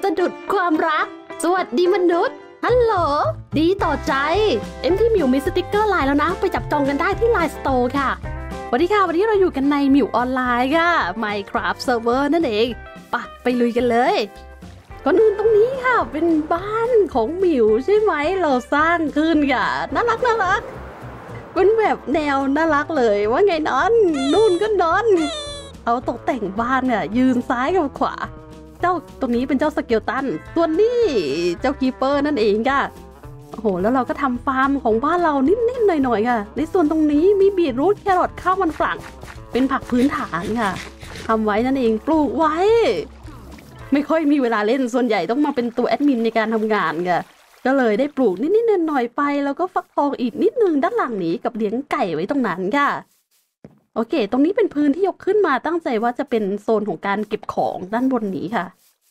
สะดุดความรักสวัสดีมนุษย์ฮัลโหลดีต่อใจที่มิวมีสติ๊กเกอร์ไลน์แล้วนะไปจับจองกันได้ที่ไลน์สโตร์ค่ะสวัสดีค่ะวันนี้เราอยู่กันในมิวออนไลน์ค่ะ Minecraft Server นั่นเองไปลุยกันเลยก่อนอื่นตรงนี้ค่ะเป็นบ้านของมิวใช่ไหมเราสร้างขึ้นค่ะน่ารักเป็นแบบแนวน่ารักเลยว่าไงนอนนู่นก็นอนเอาตกแต่งบ้านเนี่ยยืนซ้ายกับขวาเจ้าตรงนี้เป็นเจ้าสเกลตันส่วนนี้เจ้าคีเปอร์นั่นเองค่ะโอ้โหแล้วเราก็ทำฟาร์มของบ้านเรานิดๆหน่อยๆค่ะในส่วนตรงนี้มีบีทรูทแครอทข้าวมันฝรั่งเป็นผักพื้นฐานค่ะทำไว้นั่นเองปลูกไว้ไม่ค่อยมีเวลาเล่นส่วนใหญ่ต้องมาเป็นตัวแอดมินในการทำงานค่ะก็เลยได้ปลูกนิดๆหน่อยๆไปแล้วก็ฟักทองอีกนิดนึงด้านหลังนี้กับเลี้ยงไก่ไว้ตรงนั้นค่ะโอเคตรงนี้เป็นพื้นที่ยกขึ้นมาตั้งใจว่าจะเป็นโซนของการเก็บของด้านบนนี้ค่ะ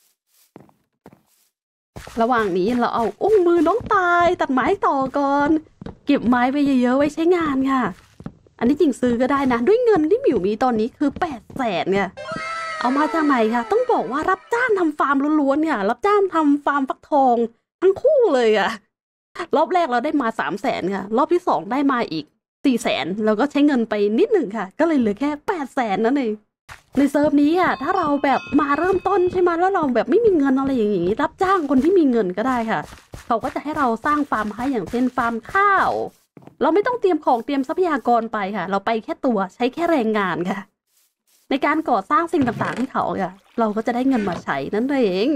ระหว่างนี้เราเอามือน้องตายตัดไม้ต่อก่อนเก็บไม้ไปเยอะๆไว้ใช้งานค่ะอันนี้จริงซื้อก็ได้นะด้วยเงินที่มิวมีตอนนี้คือ800,000เนี่ยเอามาจากไหนค่ะต้องบอกว่ารับจ้างทำฟาร์มล้วนๆเนี่ยรับจ้างทำฟาร์มฟักทองทั้งคู่เลยอะรอบแรกเราได้มา300,000ค่ะรอบที่2ได้มาอีก400,000แล้วก็ใช้เงินไปนิดหนึ่งค่ะก็เลยเหลือแค่800,000นั่นเองในเซิร์ฟนี้อ่ะถ้าเราแบบมาเริ่มต้นใช่ไหมแล้วเราแบบไม่มีเงินอะไรอย่างนี้รับจ้างคนที่มีเงินก็ได้ค่ะเขาก็จะให้เราสร้างฟาร์มให้อย่างเช่นฟาร์มข้าวเราไม่ต้องเตรียมของเตรียมทรัพยากรไปค่ะเราไปแค่ตัวใช้แค่แรงงานค่ะในการก่อสร้างสิ่งต่างๆให้เขาค่ะเราก็จะได้เงินมาใช้นั่นเอง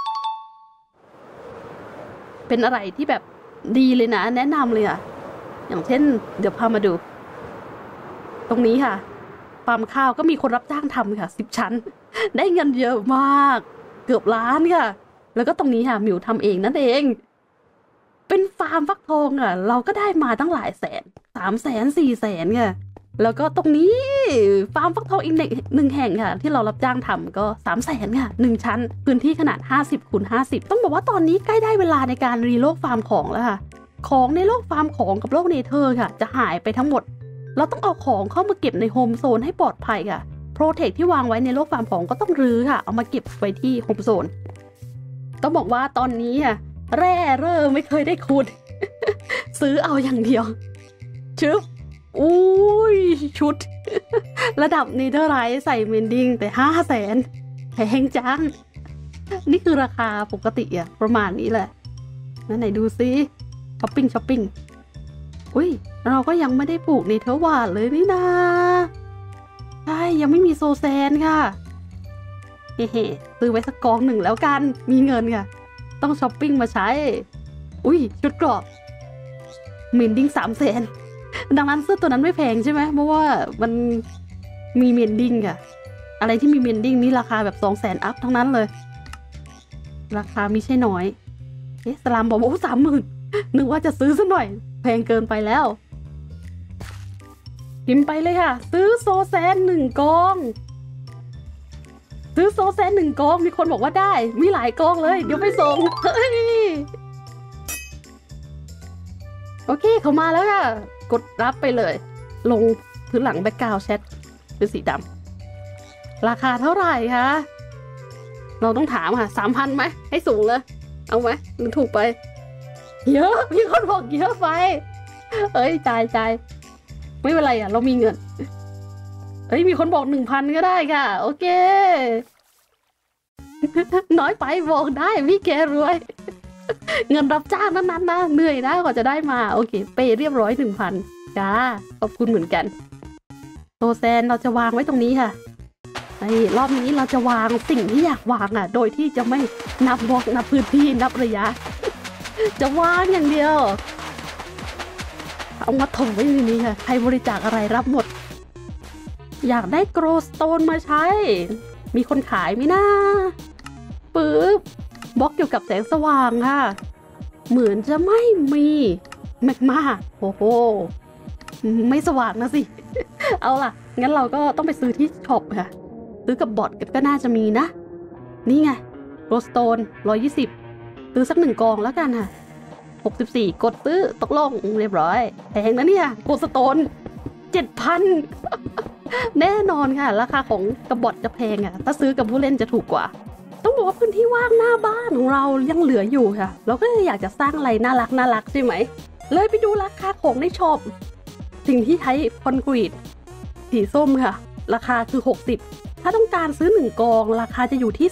เป็นอะไรที่แบบดีเลยนะแนะนำเลยอ่ะอย่างเช่นเดี๋ยวพามาดูตรงนี้ค่ะฟาร์มข้าวก็มีคนรับจ้างทำค่ะ10 ชั้นได้เงินเยอะมากเกือบล้านค่ะแล้วก็ตรงนี้ค่ะมิวทำเองนั่นเองเป็นฟาร์มฟักทองอ่ะเราก็ได้มาตั้งหลายแสน300,000 400,000ค่ะแล้วก็ตรงนี้ฟาร์มฟักทองอีกหนึ่งแห่งค่ะที่เรารับจ้างทำก็300,000ค่ะ1 ชั้นพื้นที่ขนาด50x50ต้องบอกว่าตอนนี้ใกล้ได้เวลาในการรีโลกฟาร์มของแล้วค่ะของในโลกฟาร์มของกับโลกเนเธอร์ค่ะจะหายไปทั้งหมดเราต้องเอาของเข้ามาเก็บในโฮมโซนให้ปลอดภัยค่ะโปรเทคที่วางไว้ในโลกฟาร์มของก็ต้องรื้อค่ะเอามาเก็บไว้ที่โฮมโซนต้องบอกว่าตอนนี้อ่ะแร่ไม่เคยได้ขุด ซื้อเอาอย่างเดียวชึบอุ้ยชุด ระดับเนเธอร์ไรท์ใส่เมนดิ้งแต่500,000แพงจังนี่คือราคาปกติอ่ะประมาณนี้แหละนั่นไหนดูซิช้อปปิ้งอุ้ยเราก็ยังไม่ได้ปลูกเนเธอร์วาดเลยนี่นาใช่ยังไม่มีโซแซนค่ะเฮ้ซื้อไว้สักกองหนึ่งแล้วกันมีเงินค่ะต้องช้อปปิ้งมาใช้อุ้ยชุดเกราะเมนดิ้ง300,000ดังนั้นเสื้อตัวนั้นไม่แพงใช่ไหมเพราะว่ามันมีเมนดิ้งค่ะอะไรที่มีเมนดิ้งนี่ราคาแบบ200,000 อัพทั้งนั้นเลยราคาไม่ใช่น้อยสลามบอกว่า30,000นึกว่าจะซื้อซะหน่อยแพงเกินไปแล้วพิมพ์ไปเลยค่ะซื้อโซแซน1 กองซื้อโซแซน1 กองมีคนบอกว่าได้มีหลายกองเลยเดี๋ยวไปส่งเฮ้ยโอเคเขามาแล้วค่ะกดรับไปเลยลงพื้นหลังแบ็คกราวด์แชทเป็นสีดำราคาเท่าไหร่คะเราต้องถามค่ะ3,000ไหมให้สูงเลยเอาไหมหรือถูกไปเยอะมีคนบอกเยอะไปเอ้ยจ่ายไม่เป็นไรอ่ะเรามีเงินเอ้ยมีคนบอก 1,000 ก็ได้ค่ะโอเค น้อยไปบอกได้พี่แกรวย เงินรับจ้างนั้นนะเหนื่อยนะกว่าจะได้มาโอเคเปย์เรียบร้อย 1,000 จ้าขอบคุณเหมือนกันโซแซนเราจะวางไว้ตรงนี้ค่ะรอบนี้เราจะวางสิ่งที่อยากวางอ่ะโดยที่จะไม่นับบล็อกนับพื้นที่นับระยะจะวางอย่างเดียวเอามาถมไว้ในนี้ค่ะใครบริจาคอะไรรับหมดอยากได้โกลสโตนมาใช้มีคนขายไหมนะปึ๊บบล็อกเกี่ยวกับแสงสว่างค่ะเหมือนจะไม่มีแมกมาโอ้โหไม่สว่างนะสิ เอาล่ะงั้นเราก็ต้องไปซื้อที่ช็อปค่ะซื้อกับบอทก็น่าจะมีนะนี่ไงโกลสโตน120ซื้อสัก1 กองแล้วกันค่ะ64กดซื้อตกลงเรียบร้อยแพงนะเนี่ยโกลสโตน 7,000 แน่นอนค่ะราคาของกระบอทจะแพงอ่ะถ้าซื้อกับผู้เล่นจะถูกกว่าต้องบอกบอกว่าพื้นที่ว่างหน้าบ้านของเรายังเหลืออยู่ค่ะเราก็อยากจะสร้างอะไรน่ารักใช่ไหมเลยไปดูราคาของในช็อปสิ่งที่ใช้คอนกรีตสีส้มค่ะราคาคือ60ถ้าต้องการซื้อ1กองราคาจะอยู่ที่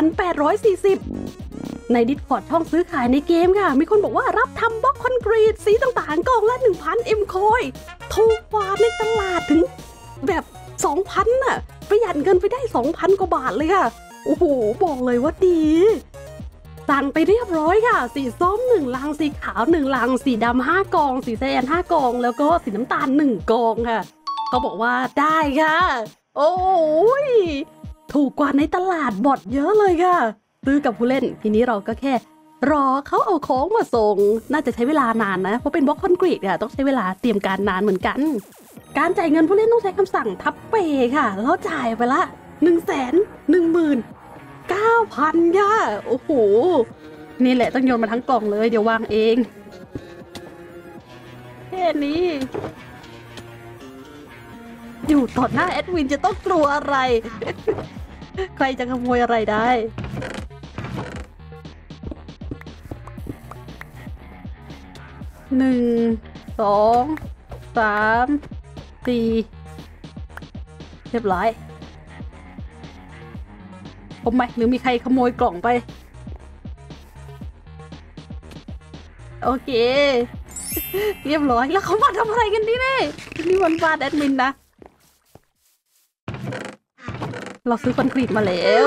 3,840 ใน Discord ช่องซื้อขายในเกมค่ะมีคนบอกว่ารับทำบล็อกคอนกรีตสีต่างๆกองละ 1,000 M คอยถูกกว่าในตลาดถึงแบบ 2,000 น่ะประหยัดเงินไปได้ 2,000 กว่าบาทเลยค่ะโอ้โหบอกเลยว่าดีสั่งไปเรียบร้อยค่ะสีส้ม1ลังสีขาว1ลังสีดำ5กองสีแดง5กองแล้วก็สีน้ำตาล1กองค่ะเขาบอกว่าได้ค่ะโอ้ยถูกกว่าในตลาดบอทเยอะเลยค่ะซื้อกับผู้เล่นทีนี้เราก็แค่รอเขาเอาของมาส่งน่าจะใช้เวลานานนะเพราะเป็นบล็อกคอนกรีตค่ะต้องใช้เวลาเตรียมการนานเหมือนกันการจ่ายเงินผู้เล่นต้องใช้คำสั่งทับเปค่ะแล้วจ่ายไปละ 119,000 ย่าโอ้โหนี่แหละต้องโยนมาทั้งกล่องเลยเดี๋ยววางเองแค่นี้อยู่ต่อหน้าแอดวินจะต้องกลัวอะไร ใครจะขโมยอะไรได้1 2 3 4เรียบร้อยผมไหมหรือมีใครขโมยกล่องไปโอเคเรียบร้อยแล้วเขามาทำอะไรกันนี่นี่วันฟาดแอดมินนะเราซื้อคอนกรีตมาแล้ว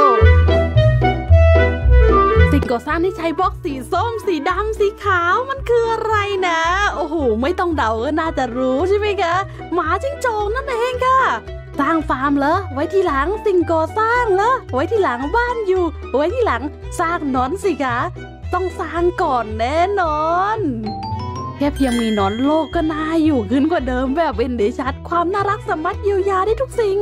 สิ่งก่อสร้างที่ใช้บล็อกสีส้มสีดำสีขาวมันคืออะไรนะโอ้โหไม่ต้องเดาก็น่าจะรู้ใช่ไหมคะหมาจิ้งจอกนั่นเองค่ะสร้างฟาร์มเหรอไว้ที่หลังสิ่งก่อสร้างเหรอไว้ที่หลังบ้านอยู่ไว้ที่หลังสร้างนอนสิคะต้องสร้างก่อนแน่นอนแค่เพียงมีนอนโลกก็น่าอยู่ขึ้นกว่าเดิมแบบเห็นได้ชัดความน่ารักสามารถเยียวยาได้ทุกสิ่ง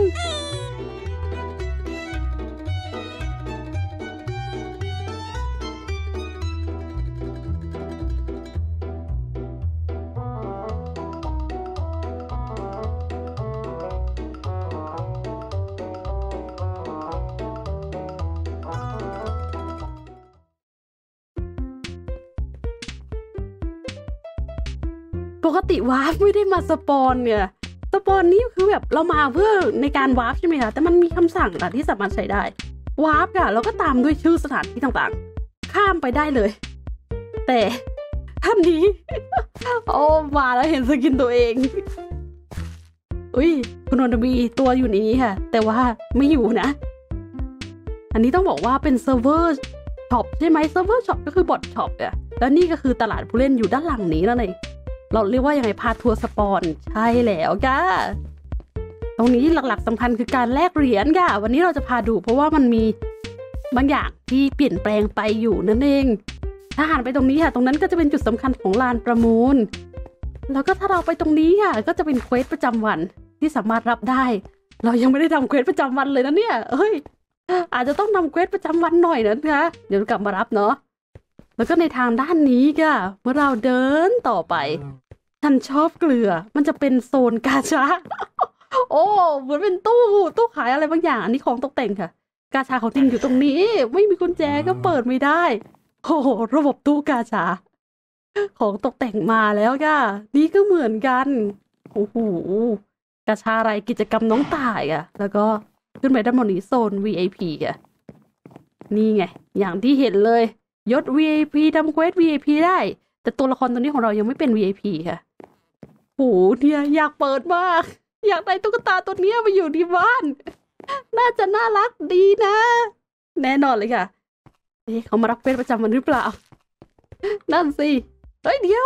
ปกติวาร์ปไม่ได้มาสปอนเนี่ยสปอนนี่คือแบบเรามาเพื่อในการวาร์ปใช่ไหมคะแต่มันมีคำสั่งค่ะที่สามารถใช้ได้วาร์ปค่ะแล้วก็ตามด้วยชื่อสถานที่ต่างๆข้ามไปได้เลยแต่ท่านนี้ โอ้มาแล้วเห็นสกินตัวเองอุ้ยคุณนนทบีตัวอยู่ในนี้ค่ะแต่ว่าไม่อยู่นะอันนี้ต้องบอกว่าเป็นเซิร์ฟเวอร์ช็อปใช่ไหมเซิร์ฟเวอร์ช็อปก็คือบอทช็อปอะแล้วนี่ก็คือตลาดผู้เล่นอยู่ด้านหลังนี้นั่นเองเราเรียกว่ายังไงพาทัวร์สปอนใช่แล้วค่ะตรงนี้หลักๆสำคัญคือการแลกเหรียญค่ะวันนี้เราจะพาดูเพราะว่ามันมีบางอย่างที่เปลี่ยนแปลงไปอยู่นั่นเองถ้าหันไปตรงนี้ค่ะตรงนั้นก็จะเป็นจุดสำคัญของลานประมูลแล้วก็ถ้าเราไปตรงนี้ค่ะก็จะเป็นเควสประจำวันที่สามารถรับได้เรายังไม่ได้ทำเควสประจำวันเลยนะเนี่ยเอ้ยอาจจะต้องทำเควสประจำวันหน่อยนะคะเดี๋ยวกลับมารับเนาะแล้วก็ในทางด้านนี้ค่ะเมื่อเราเดินต่อไปฉันชอบเกลือมันจะเป็นโซนกาชา โอ้เหมือนเป็นตู้ขายอะไรบางอย่างอันนี้ของตกแต่งค่ะกาชาของจริงอยู่ตรงนี้ไม่มีกุญแจก็เปิดไม่ได้โอ้โหระบบตู้กาชาของตกแต่งมาแล้วค่ะนี่ก็เหมือนกันโอ้โหกาชาอะไรกิจกรรมน้องต่ายอ่ะแล้วก็ขึ้นไปด้านบนนี้โซน VIP อ่ะนี่ไงอย่างที่เห็นเลยยศ VIP ทำเควส VIP ได้แต่ตัวละครตัวนี้ของเรายังไม่เป็น VIP ค่ะโหเนี่ยอยากเปิดมากอยากได้ตุ๊กตาตัวนี้มาอยู่ที่บ้านน่าจะน่ารักดีนะแน่นอนเลยค่ะเขามารับเควสประจำวันหรือเปล่านั่นสิเฮ้ยเดี๋ยว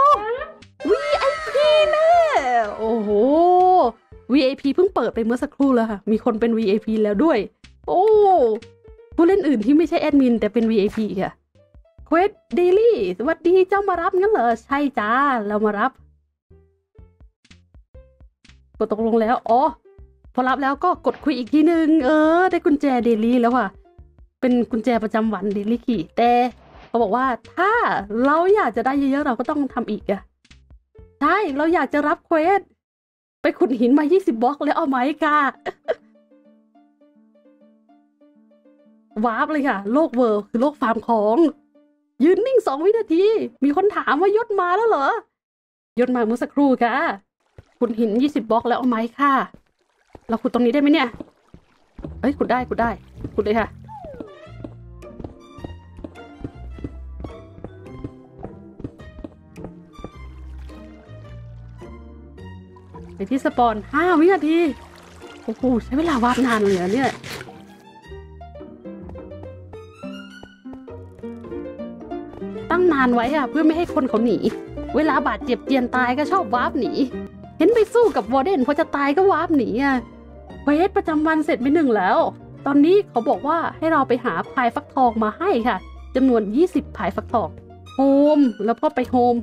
VIP นะโอ้โห VIP เพิ่งเปิดไปเมื่อสักครู่แล้วค่ะมีคนเป็น VIP แล้วด้วยโอ้ผู้เล่นอื่นที่ไม่ใช่แอดมินแต่เป็น VIP ค่ะเควสเดลี่สวัสดีเจ้ามารับงั้นเหรอใช่จ้าเรามารับกดตกลงแล้วอ๋อพอรับแล้วก็กดคุยอีกทีนึงได้กุญแจเดลี่แล้วค่ะเป็นกุญแจประจำวันเดลี่คีแต่เขาบอกว่าถ้าเราอยากจะได้เยอะๆเราก็ต้องทำอีกอะใช่เราอยากจะรับเควสไปขุดหินมา20 บล็อกแล้วเอาไหมค่ะวาร์ปเลยค่ะโลกเวิร์คือโลกฟาร์มของยืนนิ่ง2 วินาทีมีคนถามว่ายศมาแล้วเหรอยศมาเมื่อสักครู่ค่ะขุดหิน20 บล็อกแล้วเอาไหมค่ะเราขุดตรงนี้ได้ไหมเนี่ยเอ้ยขุดได้ขุดเลยค่ะไปที่สปอน5 วินาทีโอ้โหใช้เวลาวาร์ปนานเลยเนี่ยตั้งนานไว้อะเพื่อไม่ให้คนเขาหนีเวลาบาดเจ็บเจียนตายก็ชอบวาร์ปหนีเห็นไปสู้กับวอร์เดนพอจะตายก็วาร์ปหนีอะเควสประจำวันเสร็จไป1แล้วตอนนี้เขาบอกว่าให้เราไปหาพายฟักทองมาให้ค่ะจำนวน20พายฟักทองโฮมแล้วก็ไปโฮม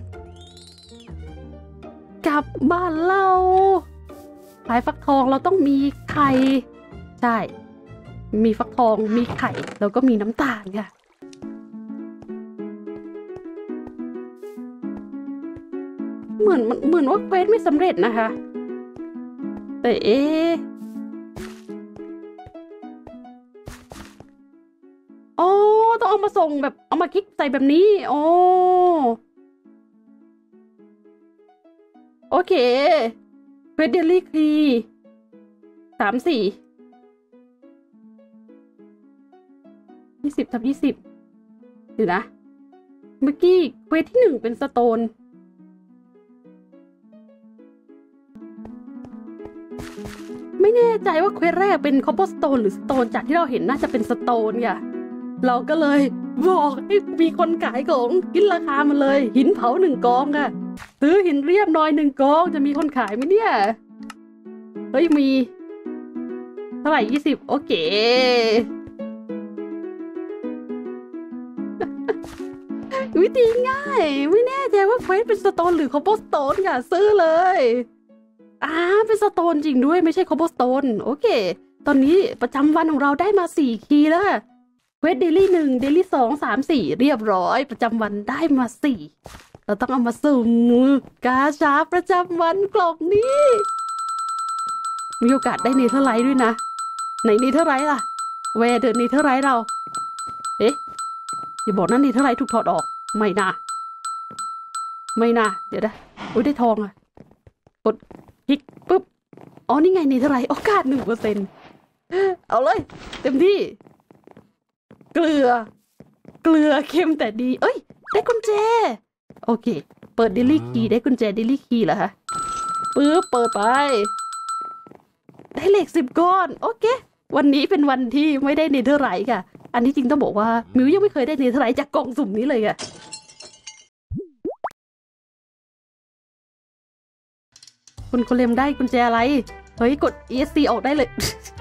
กลับบ้านเราพายฟักทองเราต้องมีไข่ใช่มีฟักทองมีไข่แล้วก็มีน้ำตาลค่ะเหมือนว่าเควสไม่สำเร็จนะคะแต่อ๋อต้องเอามาส่งแบบเอามาคลิกใส่แบบนี้อ๋อโอเคเควสเดลี่คี34 20 ทับ 20เดี๋ยวนะเมื่อกี้เควสที่1เป็นสโตนไม่แน่ใจว่าเควสแรกเป็นคอปเปอร์สโตนหรือสโตนจากที่เราเห็นน่าจะเป็นสโตนค่ะเราก็เลยบอกให้มีคนขายของกินราคามาเลยหินเผา1 กองค่ะซื้อหินเรียบน้อย1 กองจะมีคนขายไหมเนี่ยเฮ้ยมีเท่าไหร่20โอเควิธีง่ายไม่แน่ใจว่าเควสเป็นสโตนหรือคอปเปอร์สโตนค่ะซื้อเลยเป็นสโตนจริงด้วยไม่ใช่คอปเปอร์สโตนโอเคตอนนี้ประจำวันของเราได้มา4 คีย์แล้วค่ะเควสเดลี่1เดลี่2 3 4เรียบร้อยประจำวันได้มา4เราต้องเอามาสุ่มกาชาประจำวันกล่องนี้มีโอกาสได้เนเธอร์ไลท์ด้วยนะไหนเนเธอร์ไลท์ล่ะแวร์เดอร์เนเธอร์ไลท์เราอย่าบอกนั่นเนเธอร์ไลท์ถูกถอดออกไม่นะเดี๋ยวนะอุ้ยได้ทองอะกดคลิกปุ๊บอ๋อนี่ไงเนเธอร์ไลท์โอกาส 1%เอาเลยเต็มที่เกลือเค็มแต่ดีเอ้ยได้กุญแจโอเคเปิดเดลี่คีย์ได้กุญแจเดลี่คีย์เหรอคะปึ๊บเปิดไปได้เหล็ก10 ก้อนโอเควันนี้เป็นวันที่ไม่ได้เนเธอร์ไลท์ค่ะอันนี้จริงต้องบอกว่ามิวยังไม่เคยได้เนเธอร์ไลท์จากกล่องสุ่มนี้เลยค่ะคุณโคเลมได้กุญแจอะไรเฮ้ยกด ESC ออกได้เลย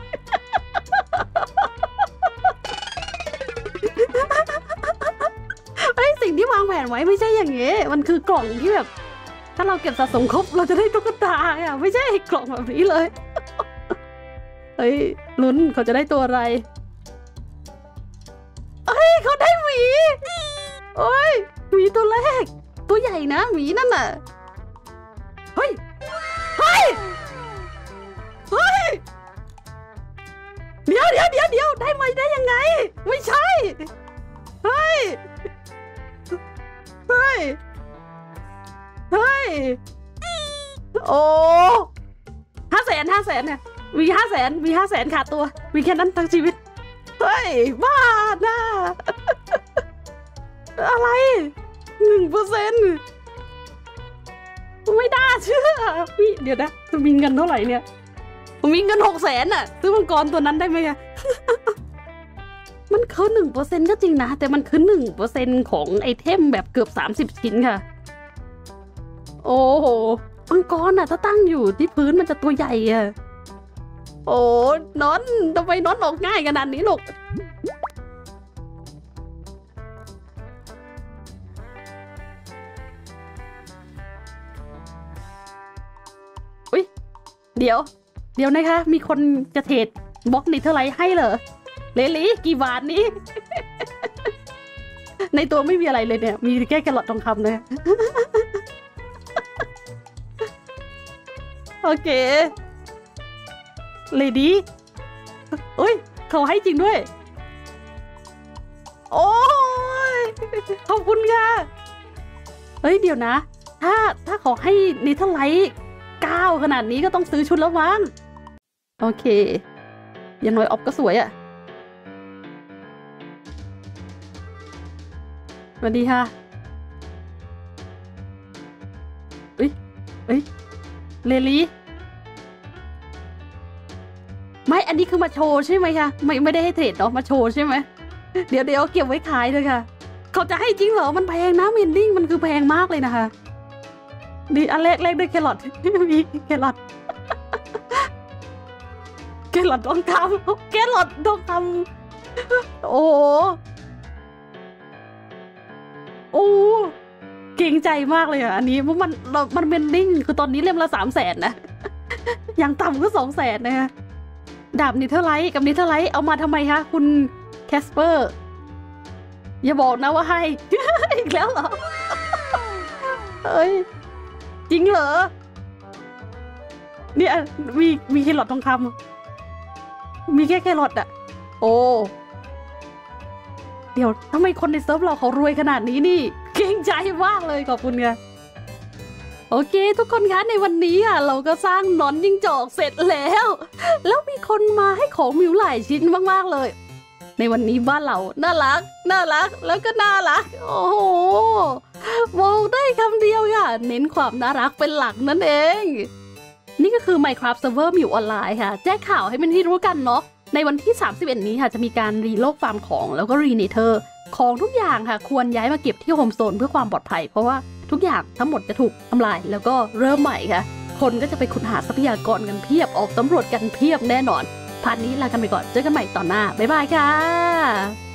สิ่งที่วางแผนไว้ไม่ใช่อย่างเงี้ยมันคือกล่องที่แบบถ้าเราเก็บสะสมครบเราจะได้ตุ๊กตาอ่ะไม่ใช่กล่องแบบนี้เลยเฮ้ยลุ้นเขาจะได้ตัวอะไรเฮ้ยเขาได้หมีโอ้ยหมีตัวแรกตัวใหญ่นะหมีนั่นน่ะเฮ้ยเดี๋ยวได้ไหมได้ยังไงไม่ใช่เฮ้ยโอ้500,000เนี่ยมี500,000ขาดตัวมีแค่นั้นทั้งชีวิตเฮ้ยบ้าน่าอะไร1%ไม่น่าเชื่อเดี๋ยวนะมีเงินเท่าไหร่เนี่ยมีเงิน600,000น่ะซื้อมังกรตัวนั้นได้ไหมอะมันคือ1%ก็จริงนะแต่มันคือ1%ของไอเทมแบบเกือบ30 ชิ้นค่ะโอ้โหมังกรน่ะถ้าตั้งอยู่ที่พื้นมันจะตัวใหญ่อะโอ้นอนทำไมนอนออกง่ายขนาดนี้ลูกอุ๊ยเดี๋ยวนะคะมีคนจะเทรดบล็อกเนเธอร์ไลท์ให้เหรอเลลี่กี่บาทนี้ ในตัวไม่มีอะไรเลยเนี่ยมีแค่แครอททองคำเลย โอเคเลดี้เอ้ยเขาให้จริงด้วยโอ้ยขอบคุณค่ะเฮ้ยเดี๋ยวนะถ้าขอให้เนเธอร์ไลท์9ขนาดนี้ก็ต้องซื้อชุดแล้วมั้งโอเคอย่างน้อยออฟก็สวยอะสวัสดีค่ะเอ้ยเลลี่ไม่อันนี้คือมาโชว์ใช่ไหมคะไม่ได้ให้เทรดเนาะมาโชว์ใช่ไหมเดี๋ยวเก็บไว้ขายเลยค่ะเขาจะให้จริงเหรอมันแพงนะเมนดิ้งมันคือแพงมากเลยนะคะนี่อันแรกด้วยแครอทมีแครอททองคำแครอททองคำโอ้เก่งใจมากเลยอ่ะอันนี้เพราะมันเมนดิ้งคือตอนนี้เล่มละ300,000นะอย่างต่ำก็200,000นะคะดาบนิเทอร์ไลท์กับนิเทอร์ไลท์เอามาทำไมคะคุณแคสเปอร์อย่าบอกนะว่าให้ อีกแล้วเหรอเอ้ยจริงเหรอเนี่ยมีแครอททองคำมีแค่แครอทอะโอ้เดี๋ยวทำไมคนในเซิร์ฟเราเขารวยขนาดนี้นี่เก่งใจมากเลยขอบคุณค่ะโอเคทุกคนคะในวันนี้อ่ะเราก็สร้างนอนยิ่งจอกเสร็จแล้วมีคนมาให้ของมิวหลายชิ้นมากๆเลยในวันนี้บ้านเราน่ารักแล้วก็น่ารักโอ้โหบอกได้คำเดียวค่ะเน้นความน่ารักเป็นหลักนั่นเองนี่ก็คือ Minecraft Server มิวออนไลน์ค่ะแจ้งข่าวให้เป็นที่รู้กันเนาะในวันที่31นี้ค่ะจะมีการรีโลกฟาร์มของแล้วก็รีเนเธอร์ของทุกอย่างค่ะควรย้ายมาเก็บที่โฮมโซนเพื่อความปลอดภัยเพราะว่าทุกอย่างทั้งหมดจะถูกทำลายแล้วก็เริ่มใหม่ค่ะคนก็จะไปขุดหาทรัพยากรกันเพียบออกสำรวจกันเพียบแน่นอนพาร์ทนี้ลากันไปก่อนเจอกันใหม่ตอนหน้าบ๊ายบายค่ะ